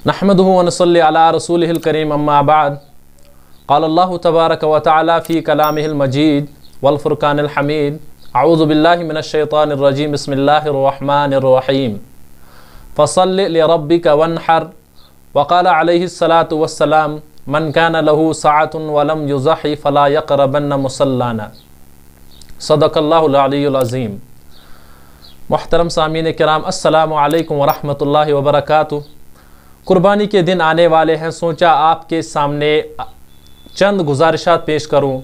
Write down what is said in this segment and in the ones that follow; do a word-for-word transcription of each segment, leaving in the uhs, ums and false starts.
नहमदुहु व नसल्ली अला रसूलिहिल करीम अम्मा बाद। क़ाल अल्लाहु तबारक व तआला फ़ी कलामिहिल मजीद वल फ़ुरक़ानिल हमीद। अऊज़ु बिल्लाहि मिनश शैतानिर रजीम। बिस्मिल्लाहिर रहमानिर रहीम। फ़सल्लि लिरब्बिका वन्हर। व क़ाल अलैहिस्सलातु वस्सलाम मन कान लहू सअतुन व लम युज़हि फ़ला यक़रबन्न मुसल्लाना। सदक़ल्लाहुल अलियुल अज़ीम। मुहतरम सामीन किराम, अस्सलामु अलैकुम व रहमतुल्लाहि व बरकातुहू। कुर्बानी के दिन आने वाले हैं, सोचा आपके सामने चंद गुजारिशात पेश करूं।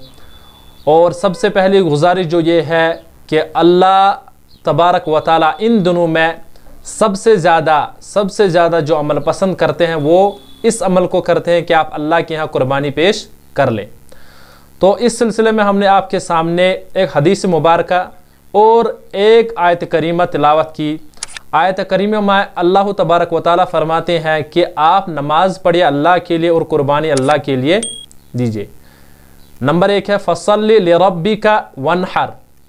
और सबसे पहली गुजारिश जो ये है कि अल्लाह तबारक व ताला इन दिनों में सबसे ज़्यादा सबसे ज़्यादा जो अमल पसंद करते हैं वो इस अमल को करते हैं कि आप अल्लाह के यहाँ कुर्बानी पेश कर लें। तो इस सिलसिले में हमने आपके सामने एक हदीस मुबारक और एक आयत करीमा तिलावत की। आयत करीमा में अल्लाह तबारक व ताला फरमाते हैं कि आप नमाज पढ़िए अल्लाह के लिए और कुर्बानी अल्लाह के लिए दीजिए। नंबर एक है फसल्लि लिरब्बिका वन्हर।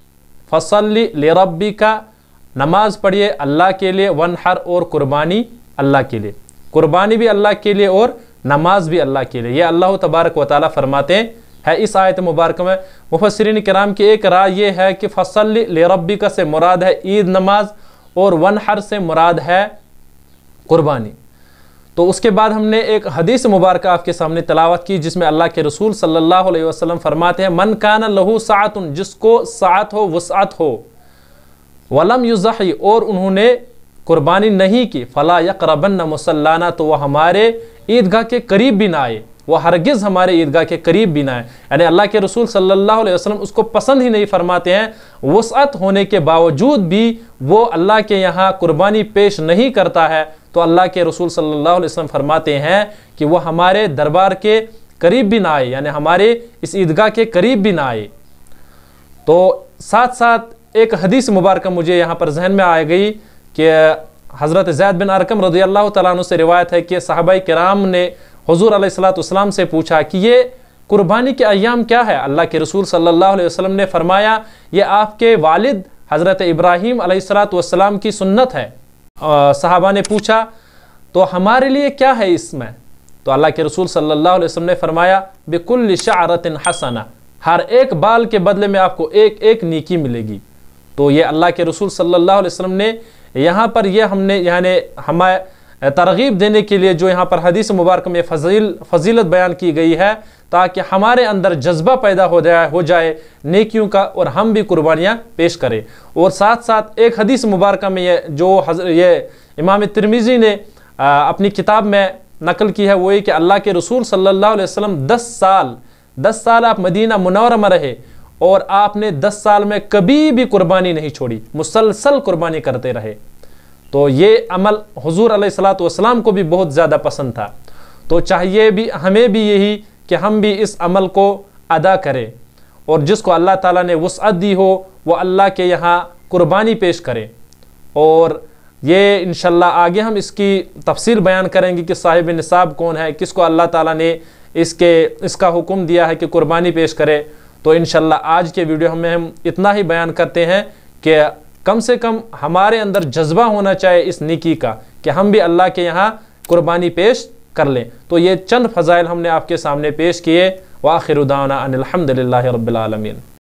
फसल्लि लिरब्बिका, नमाज पढ़िए अल्लाह के लिए, वन्हर और कुर्बानी अल्लाह के लिए। कुर्बानी भी अल्लाह के लिए और नमाज भी अल्लाह के लिए, ये अल्लाह तबारक व ताला फरमाते हैं इस आयत मुबारक में। मुफस्सिरीन किराम की एक राय ये है कि फसल्लि लिरब्बिका से मुराद है ईद नमाज और वन्हर से मुराद है कुर्बानी। तो उसके बाद हमने एक हदीस मुबारक आपके सामने तिलावत की जिसमें अल्लाह के रसूल सल्लल्लाहु अलैहि वसल्लम फरमाते हैं मन कान लहू सअतुन, जिसको सात हो वसअत हो, वलम युज़हि, और उन्होंने कुर्बानी नहीं की, फला यक़रबन्न मुसल्लाना, तो वह हमारे ईदगाह के करीब भी ना आए, वह हरगिज़ हमारे ईदगाह के करीब भी ना आए। यानी अल्लाह के रसूल सल्लल्लाहु अलैहि वसल्लम उसको पसंद ही नहीं फरमाते हैं। वसअत होने के बावजूद भी वो अल्लाह के यहाँ कुर्बानी पेश नहीं करता है, तो अल्लाह के रसूल सल्लल्लाहु अलैहि वसल्लम फरमाते हैं कि वह हमारे दरबार के करीब भी ना आए, यानी हमारे इस ईदगाह के करीब भी ना आए। तो साथ साथ एक हदीस मुबारक मुझे यहाँ पर जहन में आ गई कि हज़रत ज़ैद बिन अरकम रज़ियल्लाहु तआला अन्हु से रिवायत है कि सहाबाए किराम ने हुज़ूर अलैहिस्सलातु वस्सलाम से पूछा कि ये कुर्बानी के अय्याम क्या है। अल्लाह के रसूल सल्लल्लाहु अलैहि वसल्लम ने फरमाया ये आपके वालिद हज़रत इब्राहीम अलैहिस्सलातु वस्सलाम की सुन्नत है। सहाबा ने पूछा तो हमारे लिए क्या है इसमें? तो अल्लाह के रसूल सल्लल्लाहु अलैहि वसल्लम ने फरमाया बिकुल्लि शअरतिन हसना, हर एक बाल के बदले में आपको एक एक नेकी मिलेगी। तो ये अल्लाह के रसूल सल्लल्लाहु अलैहि वसल्लम ने यहाँ पर ये हमने यानी हमें तरगीब देने के लिए जो यहाँ पर हदीस मुबारक में फजील फजीलत बयान की गई है ताकि हमारे अंदर जज्बा पैदा हो जाए हो जाए नेकियों का और हम भी कुर्बानियाँ पेश करें। और साथ साथ एक हदीस मुबारक में ये जो ये इमाम तिरमिज़ी ने आ, अपनी किताब में नकल की है वो ये कि अल्लाह के रसूल सल्लल्लाहु अलैहि वसल्लम दस साल दस साल आप मदीना मुनव्वरा में रहे और आपने दस साल में कभी भी कुर्बानी नहीं छोड़ी, मुसलसल कुर्बानी करते रहे। तो ये अमल हुज़ूर अलैहिस्सलातु वस्सलाम को भी बहुत ज़्यादा पसंद था। तो चाहिए भी हमें भी यही कि हम भी इस अमल को अदा करें और जिसको अल्लाह ताला ने वसअत दी हो वो अल्लाह के यहाँ कुर्बानी पेश करें। और ये इंशाल्लाह आगे हम इसकी तफसील बयान करेंगे कि साहिब निसाब कौन है, किसको अल्लाह ताला ने इसके इसका हुक्म दिया है कि कुर्बानी पेश करे। तो इंशाल्लाह आज के वीडियो में हम इतना ही बयान करते हैं कि कम से कम हमारे अंदर जज्बा होना चाहिए इस नेकी का कि हम भी अल्लाह के यहाँ कुर्बानी पेश कर लें। तो ये चंद फ़ज़ाइल हमने आपके सामने पेश किए। व आखिरु दावाना अनिल हम्दुलिल्लाहि रब्बिल आलमीन।